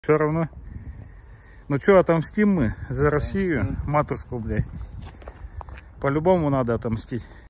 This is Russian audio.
Все равно. Ну что, отомстим мы за Россию, матушку, блядь. По-любому надо отомстить.